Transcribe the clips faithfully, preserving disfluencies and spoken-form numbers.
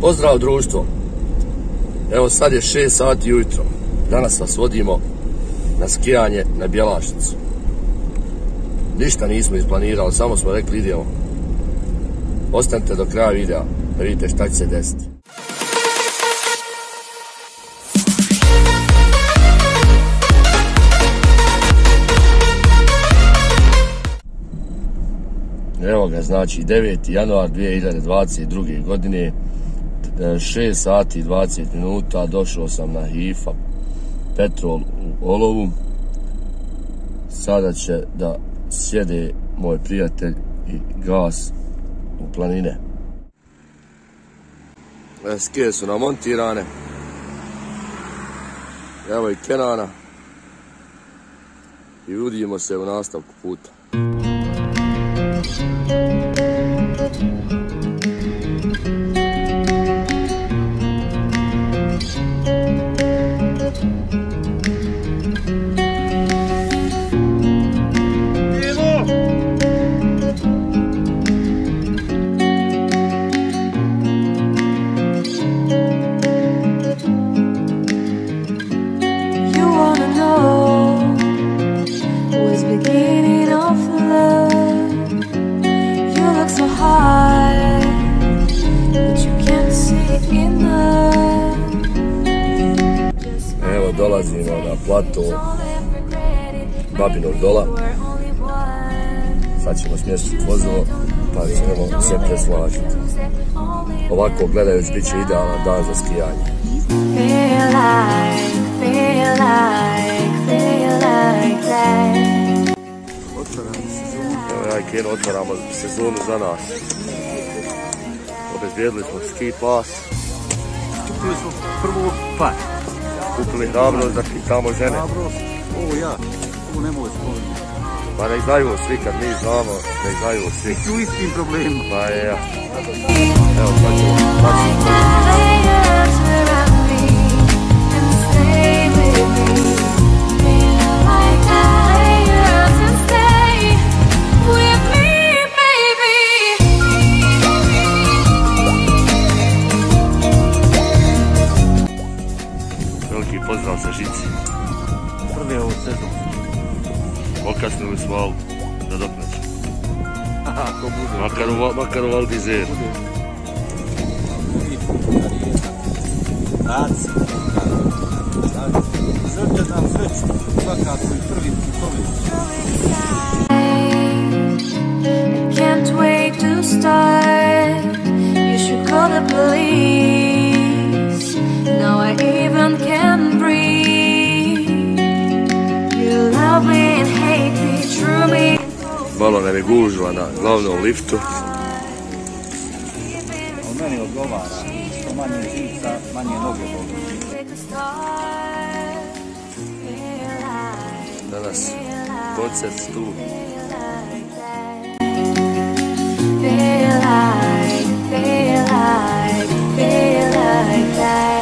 Pozdrav društvo. Evo sad je šest sati ujutro. Danas vas vodimo na skijanje na Bjelašnicu. Ništa nismo isplanirali, samo smo rekli idemo. Ostanite do kraja videa da vidite šta će se desiti. Evo ga, znači deveti januar dvije hiljade dvadeset druge. godine, šest sati i dvadeset minuta, došao sam na Hifa Petrol u Olovu. Sada će da sjede moj prijatelj i gas u planine. Skije su namontirane. Evo i Kenana. I vidimo se u nastavku puta. Evo dolazimo na plato Babinog dola. Sad ćemo smjestiti vozilo pa ćemo se preslažiti. Ovako gledajući bit će idealan dan za skijanje. Evo ja i Keno otvaramo sezonu za nas. Obezbijedili smo ski pas. Kupili smo prvo par. Kupili hrabrost da pitamo žene. Hrabrost, ovo ja, ovo nemoj spomenuti. Pa nek znaju svi kad mi znamo, nek znaju svi. Svi u istim problemima. Pa je ja. Evo sad ćemo, sad ćemo. Pozdrav sa žici. Prvi ovu sezonu. Okasnili smo, ali da dopneću. Ako bude. Makar u, makar u Valdizer. Raci. Žrte nam sreću. Svakako i prvi prvi. Can't wait to start. You should call the police. Now I even can breathe. You love me and hate me, true me. Malo nam je gužva na glavnom liftu. U meni odgovara. Što manje žica, manje noge boli. Danas koncert tu. Feel like, feel like, feel like that.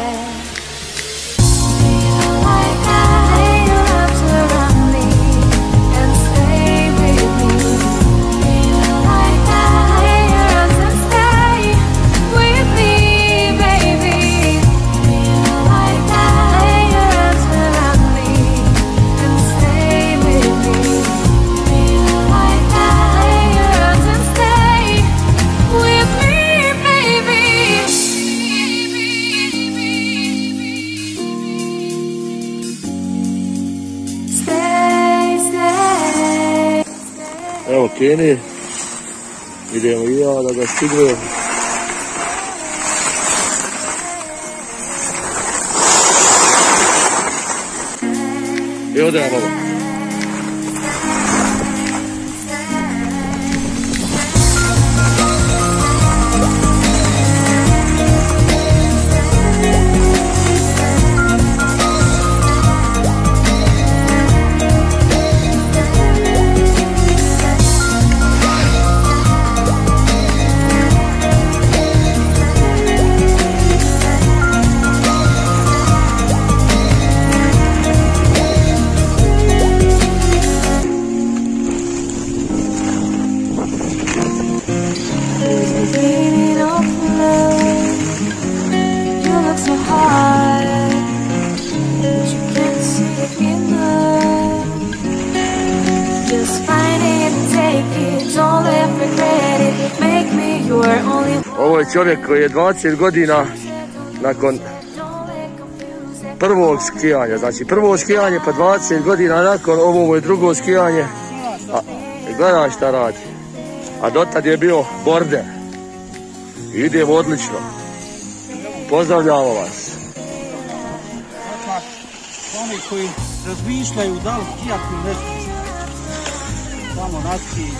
Evo Keni, idemo i ja da ga stignem. I odemo malo. je čovjek koji je dvadeset godina nakon prvog skijanja, znači prvo skijanje pa dvadeset godina nakon, ovo je drugo skijanje. A gledaj šta radi. A dotad je bio border. Idemo odlično. Pozdravljamo vas. Oni koji razmišljaju da li skijati ili nešto, samo na ski.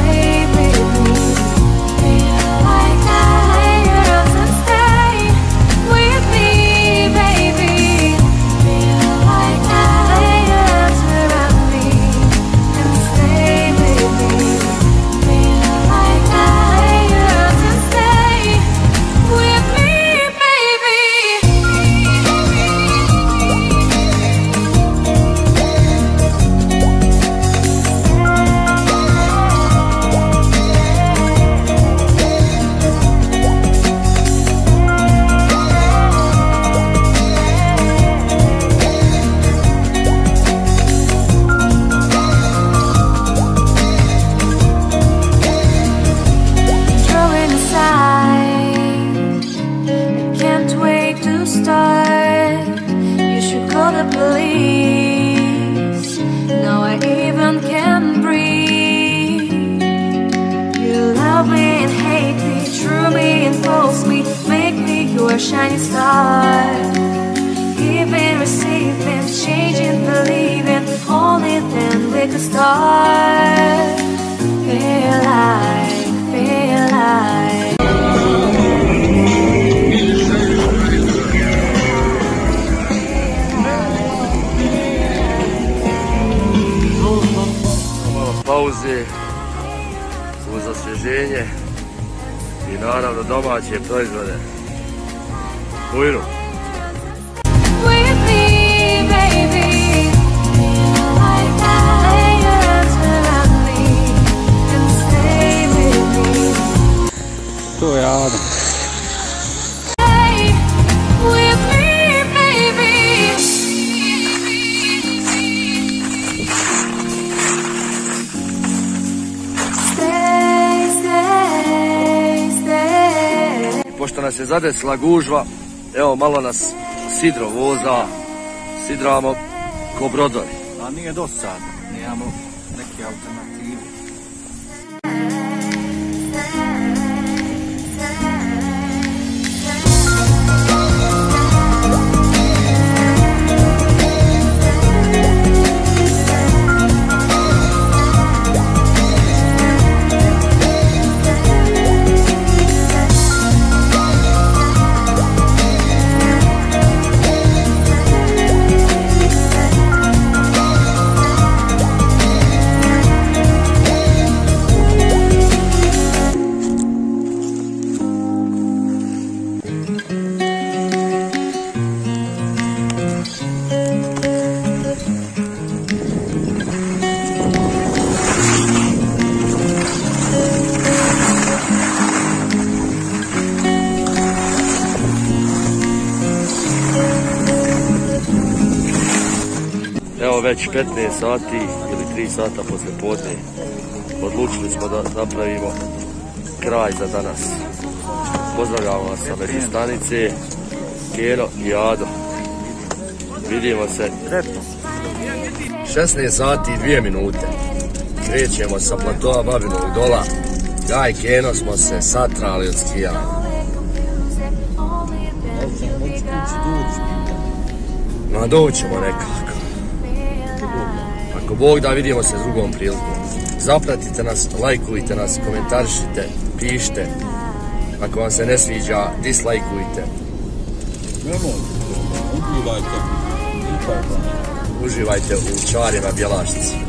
Shining star, giving, receiving, changing, believing, only then we could start. Feel like, feel like. Malo pauze uz osvježenje i naravno domaće proizvode. Bujru. To je Adam. Pošto nas je zadesila gužva, evo malo nas sidro voza, sidramo ko brodovi. A nije dosadno, nemamo neke alternative. Evo već petnaest sati ili tri sata posle podne odlučili smo da napravimo kraj za danas. Pozdravljamo vas sa međustanice, Keno i Ado. Vidimo se šesnaest sati i dvije minute. Krećemo sa platoa Babinog dola. Ja i Keno smo se satrali od skijanja. Ma doćemo nekako. Ako Bog da, vidimo se s drugom prilikom. Zapratite nas, lajkujte nas, komentarišite, pišite. Ako vam se ne sviđa, dislajkujte. Uživajte. Uživajte u čarima Bjelašnice.